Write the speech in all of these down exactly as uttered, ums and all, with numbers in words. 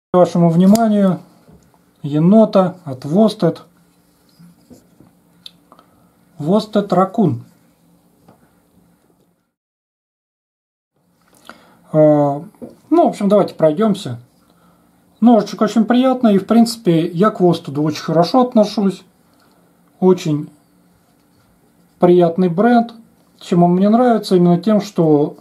Вашему вниманию енота от Wosted. Wosted Raccoon. Ну, в общем, давайте пройдемся. Ножичек очень приятный, и в принципе я к Wosted очень хорошо отношусь. Очень приятный бренд. Чем он мне нравится? Именно тем, что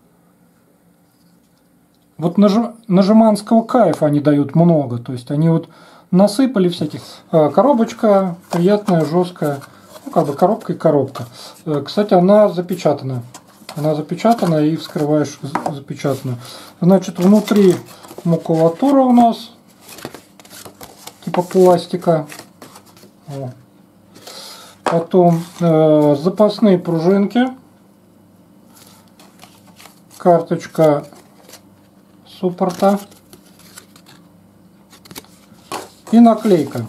вот нажиманского кайфа они дают много. То есть они вот насыпали всяких. Коробочка приятная, жесткая. Ну, как бы коробка и коробка. Кстати, она запечатана. Она запечатана, и вскрываешь запечатанную. Значит, внутри макулатура у нас. Типа пластика. О. Потом э, запасные пружинки. Карточка суппорта. И наклейка.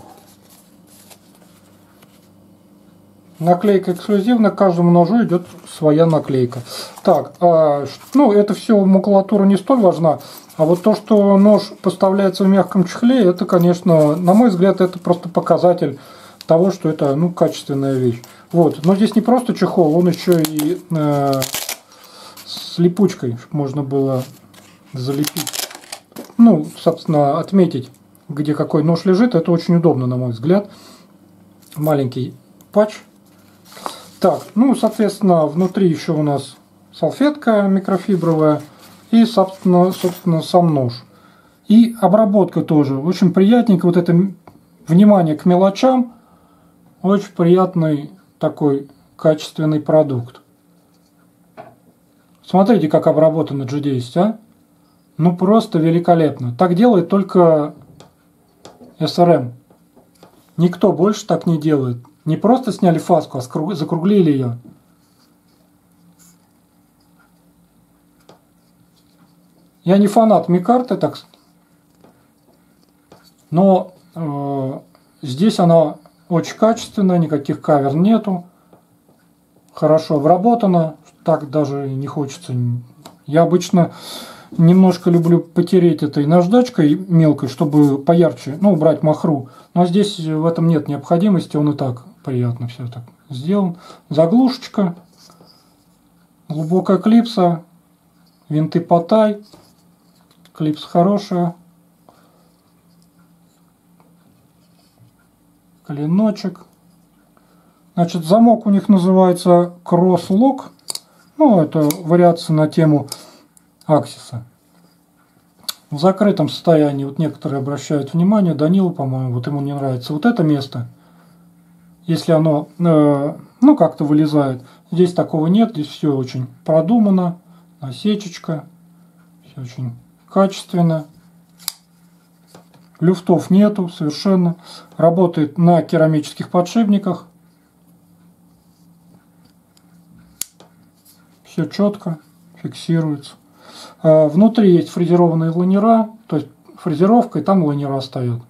Наклейка эксклюзивная, к каждому ножу идет своя наклейка. Так, а, ну это все макулатура не столь важна, а вот то, что нож поставляется в мягком чехле, это, конечно, на мой взгляд, это просто показатель того, что это, ну, качественная вещь. Вот, но здесь не просто чехол, он еще и э, с липучкой, чтобы можно было залепить. Ну, собственно, отметить, где какой нож лежит, это очень удобно, на мой взгляд. Маленький патч. Так, ну, соответственно, внутри еще у нас салфетка микрофибровая и, собственно, собственно, сам нож. И обработка тоже очень приятненько. Вот это внимание к мелочам. Очень приятный такой качественный продукт. Смотрите, как обработано джи десять, а? Ну, просто великолепно. Так делает только эс эр эм. Никто больше так не делает. Не просто сняли фаску, а закруглили ее. Я не фанат микарты, так, но э, здесь она очень качественная, никаких кавер нету. Хорошо обработана, так даже не хочется. Я обычно немножко люблю потереть этой наждачкой мелкой, чтобы поярче, ну, убрать махру. Но здесь в этом нет необходимости, он и так приятно все так сделан. Заглушечка, глубокая клипса, винты Потай, клипса хорошая, клиночек. Значит, замок у них называется Cross-Lock, ну, это вариация на тему Аксиса. В закрытом состоянии, вот некоторые обращают внимание, Данила, по-моему, вот ему не нравится вот это место. Если оно, э, ну, как-то вылезает. Здесь такого нет, здесь все очень продумано. Насечечка. Все очень качественно. Люфтов нету совершенно. Работает на керамических подшипниках. Все четко фиксируется. Э, внутри есть фрезерованные ланера. То есть фрезеровка, и там ланера стоят.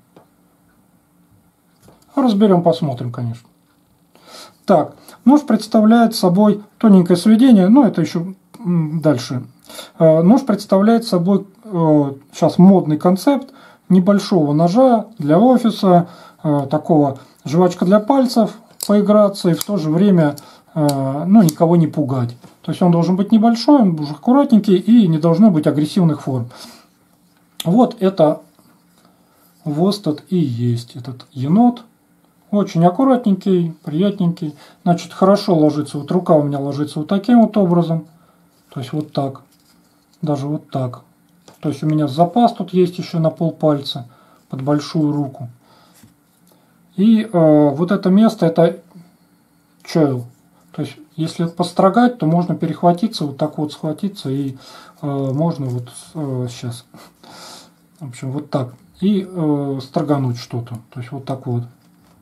Разберем, посмотрим, конечно. Так, нож представляет собой тоненькое сведение, но это еще дальше. Нож представляет собой сейчас модный концепт небольшого ножа для офиса, такого жвачка для пальцев, поиграться и в то же время, ну, никого не пугать. То есть он должен быть небольшой, он должен быть аккуратненький и не должно быть агрессивных форм. Вот это Wosted и есть этот енот. Очень аккуратненький, приятненький. Значит, хорошо ложится. Вот рука у меня ложится вот таким вот образом. То есть вот так. Даже вот так. То есть у меня запас тут есть еще на полпальца под большую руку. И э, вот это место, это choil. То есть если построгать, то можно перехватиться, вот так вот схватиться. И э, можно вот э, сейчас. В общем, вот так. И э, строгануть что-то. То есть вот так вот.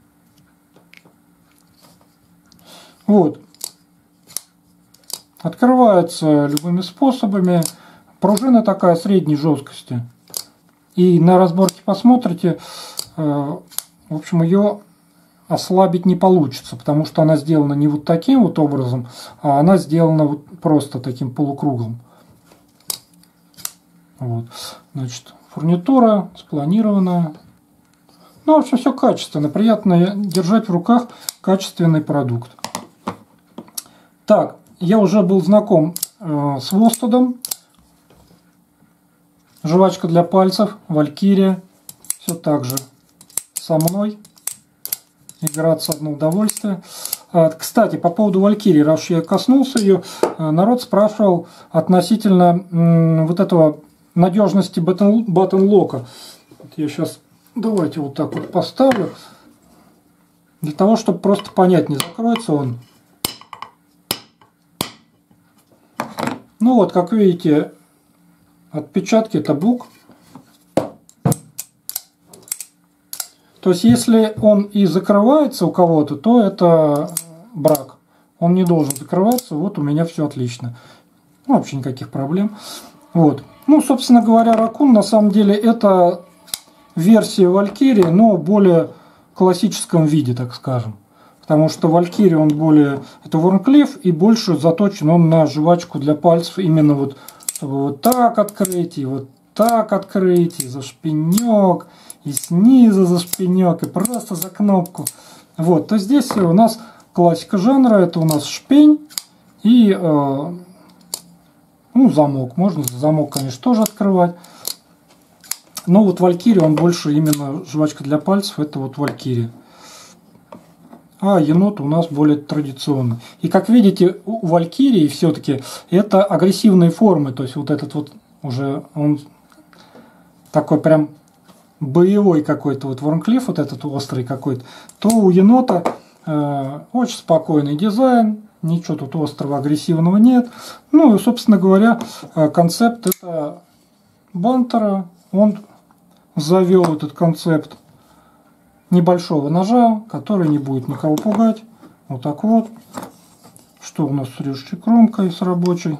Вот. Открывается любыми способами. Пружина такая средней жесткости. И на разборке посмотрите, э, в общем, ее ослабить не получится, потому что она сделана не вот таким вот образом, а она сделана вот просто таким полукруглым. Вот. Значит, фурнитура, спланированная. Ну, в общем, все качественно. Приятно держать в руках качественный продукт. Так, я уже был знаком э, с Востедом. Жвачка для пальцев, Валькирия. Все так же со мной. Играться одно удовольствие. Кстати, по поводу Валькирии, раз я коснулся ее, народ спрашивал относительно вот этого надежности баттон-лока. Вот я сейчас, давайте вот так вот поставлю, для того, чтобы просто понять, не закроется он. Ну вот, как видите, отпечатки табук. То есть, если он и закрывается у кого-то, то это брак. Он не должен закрываться. Вот у меня все отлично. Ну, вообще никаких проблем. Вот. Ну, собственно говоря, Raccoon на самом деле это версия Валькирии, но в более классическом виде, так скажем. Потому что Валькирия, он более... Это Вормклифф, и больше заточен он на жвачку для пальцев. Именно вот, чтобы вот так открыть, и вот так открыть, и за шпинек, и снизу за шпинек, и просто за кнопку. Вот, то здесь у нас классика жанра, это у нас шпень и э, ну, замок. Можно замок, конечно, тоже открывать. Но вот Валькирия, он больше именно жвачка для пальцев, это вот Валькирия. А енот у нас более традиционный. И как видите, у Валькирии все-таки это агрессивные формы. То есть вот этот вот уже он такой прям боевой какой-то, вот Вормклифф, вот этот острый какой-то, то у енота э, очень спокойный дизайн, ничего тут острого, агрессивного нет. Ну и, собственно говоря, концепт это Бантера, он завел этот концепт небольшого ножа, который не будет никого пугать. Вот так вот. Что у нас с режущей кромкой, с рабочей?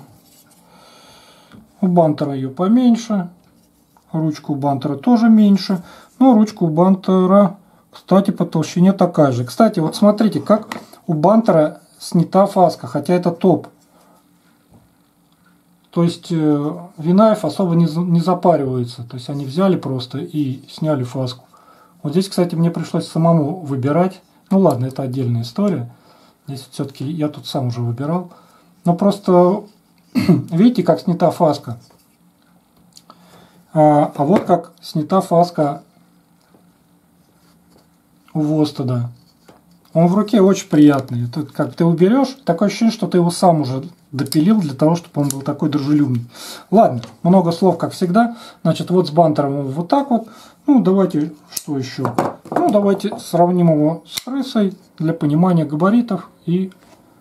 У Бантера ее поменьше. Ручка у Бантера тоже меньше. Но ручка у Бантера, кстати, по толщине такая же. Кстати, вот смотрите, как у Бантера снята фаска, хотя это топ. То есть э, Винаев особо не, не запаривается. То есть они взяли просто и сняли фаску. Вот здесь, кстати, мне пришлось самому выбирать. Ну ладно, это отдельная история. Здесь все-таки я тут сам уже выбирал. Но просто видите, как снята фаска. А, а вот как снята фаска у Востеда. Он в руке очень приятный. Тут как ты уберешь, такое ощущение, что ты его сам уже допилил для того, чтобы он был такой дружелюбный. Ладно, много слов, как всегда. Значит, вот с Бантером вот так вот. Ну, давайте, что еще? Ну, давайте сравним его с крысой для понимания габаритов и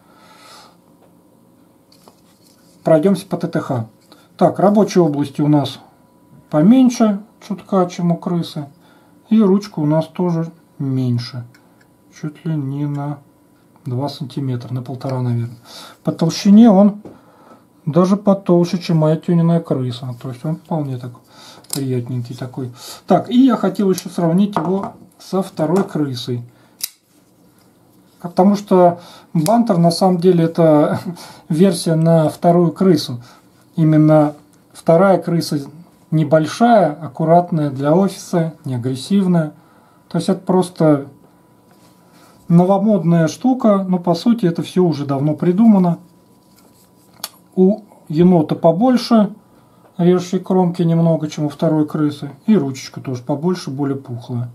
пройдемся по ТТХ. Так, рабочей области у нас поменьше чутка, чем у крысы. И ручка у нас тоже меньше. Чуть ли не на два сантиметра, на полтора, наверное. По толщине он даже потолще, чем моя тюненная крыса. То есть он вполне такой приятненький такой. Так, и я хотел еще сравнить его со второй крысой. Потому что Бантер на самом деле это версия на вторую крысу. Именно вторая крыса небольшая, аккуратная для офиса, не агрессивная. То есть это просто новомодная штука, но по сути это все уже давно придумано. У енота побольше режущей кромки немного, чем у второй крысы. И ручечка тоже побольше, более пухлая.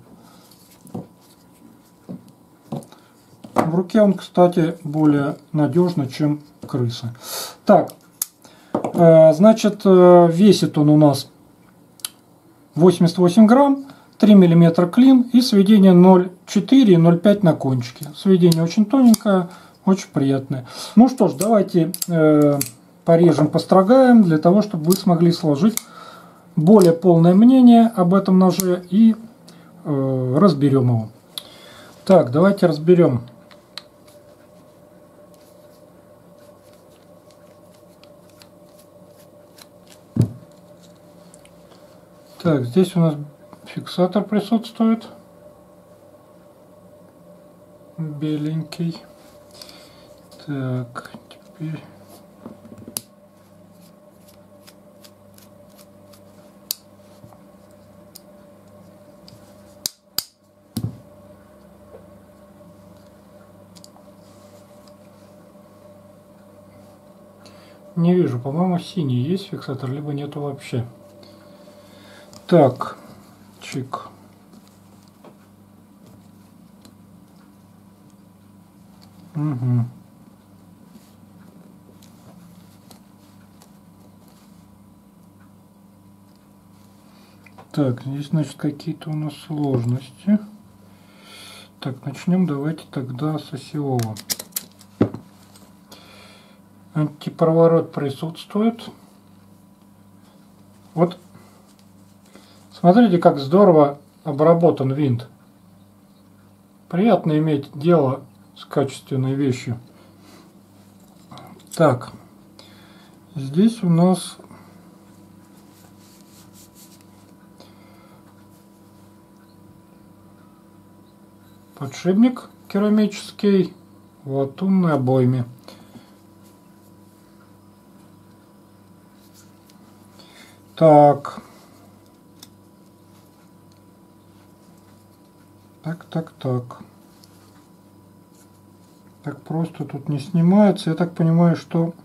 В руке он, кстати, более надежно, чем крыса. Так, значит, весит он у нас восемьдесят восемь грамм, три миллиметра клин и сведение ноль четыре - ноль пять на кончике. Сведение очень тоненькое, очень приятное. Ну что ж, давайте э, порежем, построгаем, для того, чтобы вы смогли сложить более полное мнение об этом ноже и э, разберем его. Так, давайте разберем. Так, здесь у нас фиксатор присутствует. Беленький. Так, теперь... Не вижу, по-моему, синий есть фиксатор, либо нету вообще. Так, чик. Угу. Так, здесь, значит, какие-то у нас сложности. Так, начнем давайте тогда с осевого. Антипроворот присутствует. Вот, смотрите, как здорово обработан винт. Приятно иметь дело с качественной вещью. Так, здесь у нас подшипник керамический в латунной обойме. Так. Так, так, так. Так просто тут не снимается. Я так понимаю, что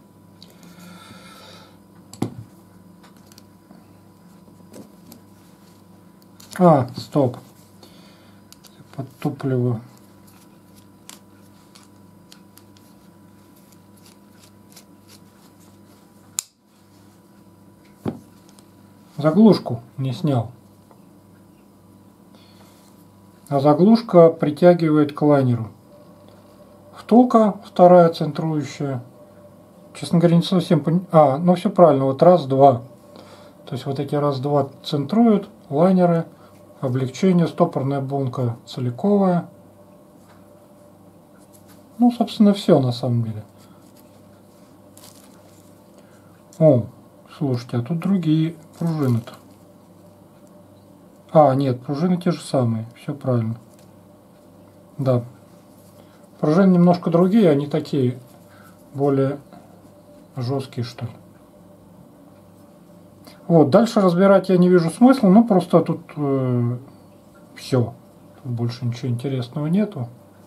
А, стоп. Под топливо. Заглушку не снял. А заглушка притягивает к лайнеру. Втулка вторая центрующая. Честно говоря, не совсем пон... А, ну все правильно. Вот раз, два. То есть вот эти раз, два центруют лайнеры. Облегчение, стопорная бунка целиковая. Ну, собственно, все на самом деле. О, слушайте, а тут другие пружины-то. А, нет, пружины те же самые. Все правильно. Да. Пружины немножко другие, они такие более жесткие, что ли. Вот, дальше разбирать я не вижу смысла, ну просто тут э, все. Тут больше ничего интересного нету.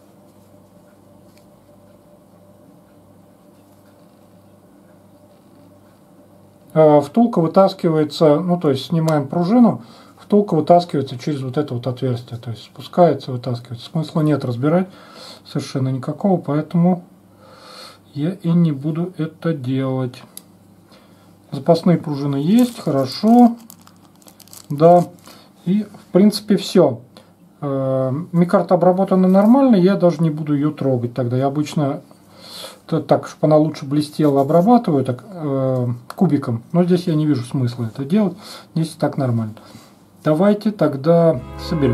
Э, втулка вытаскивается, ну то есть снимаем пружину, втулка вытаскивается через вот это вот отверстие, то есть спускается, вытаскивается. Смысла нет разбирать совершенно никакого, поэтому я и не буду это делать. Запасные пружины есть, хорошо, да, и в принципе все. Микарта обработана нормально, я даже не буду ее трогать тогда. Я обычно так, чтобы она лучше блестела, обрабатываю так, э, кубиком, но здесь я не вижу смысла это делать, здесь так нормально. Давайте тогда соберем.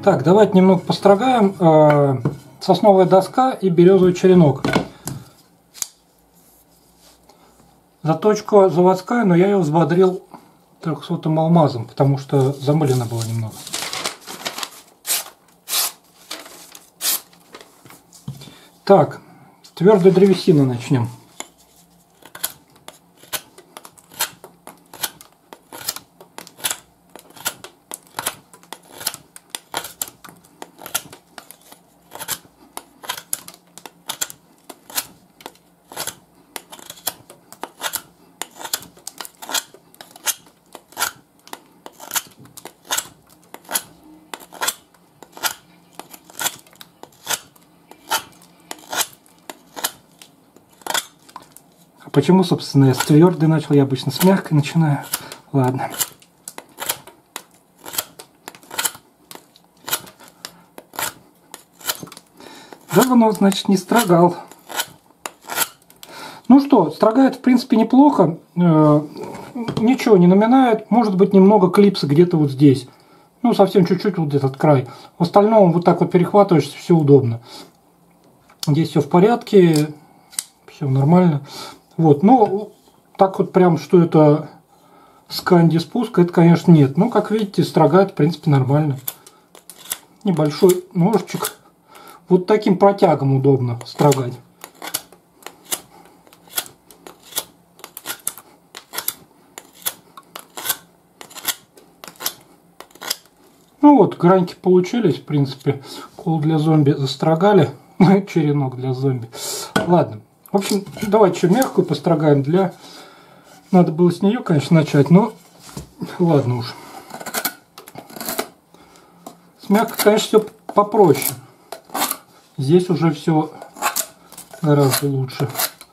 Так, давайте немного построгаем. Э, сосновая доска и березовый черенок. Заточка заводская, но я ее взбодрил трехсотым алмазом, потому что замылено было немного. Так, с твердой древесины начнем. Почему, собственно, я с твердой начал? Я обычно с мягкой начинаю. Ладно. Давно, значит, не строгал. Ну что, строгает, в принципе, неплохо. Э, ничего не наминает. Может быть, немного клипса где-то вот здесь. Ну, совсем чуть-чуть вот этот край. В остальном вот так вот перехватываешь, все удобно. Здесь все в порядке. Все нормально. Вот, ну, так вот прям, что это сканди спуск, это, конечно, нет. Но, как видите, строгает, в принципе, нормально. Небольшой ножичек. Вот таким протягом удобно строгать. Ну вот, граньки получились, в принципе. Кол для зомби застрогали. Черенок для зомби. Ладно. В общем, давайте еще мягкую построгаем. Для... Надо было с нее, конечно, начать, но ладно уж. С мягкой, конечно, все попроще. Здесь уже все гораздо лучше.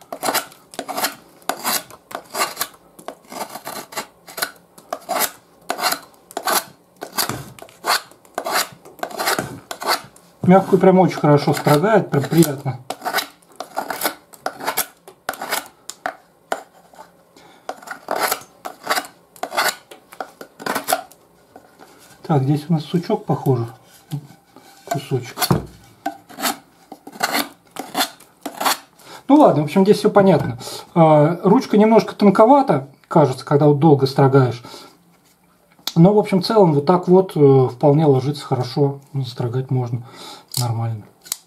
Мягкую прям очень хорошо строгает, прям приятно. Так, здесь у нас сучок, похоже, кусочек. Ну ладно, в общем, здесь все понятно. Ручка немножко тонковата, кажется, когда вот долго строгаешь. Но, в общем, в целом, вот так вот вполне ложится хорошо. Строгать можно нормально.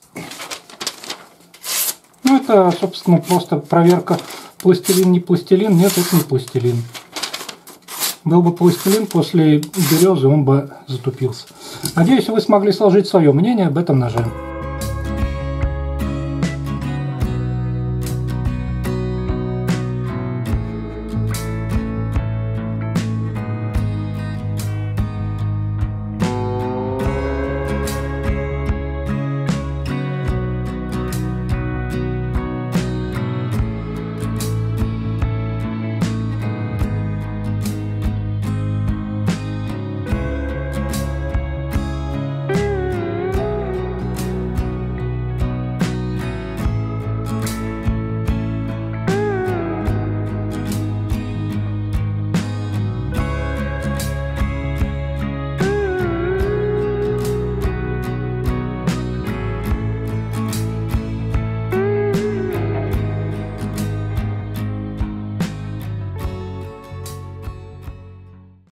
Ну, это, собственно, просто проверка, пластилин, не пластилин. Нет, это не пластилин. Был бы пластилин, после березы он бы затупился. Надеюсь, вы смогли сложить свое мнение об этом ноже.